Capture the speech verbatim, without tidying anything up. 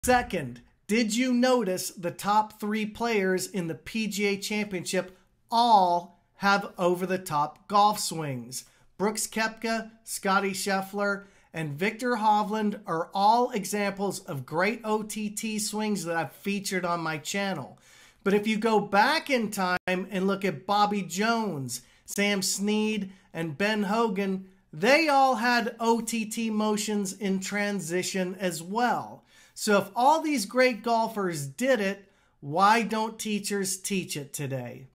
Second, did you notice the top three players in the P G A Championship all have over-the-top golf swings? Brooks Koepka, Scottie Scheffler, and Victor Hovland are all examples of great O T T swings that I've featured on my channel. But if you go back in time and look at Bobby Jones, Sam Snead, and Ben Hogan, they all had O T T motions in transition as well. So if all these great golfers did it, why don't teachers teach it today?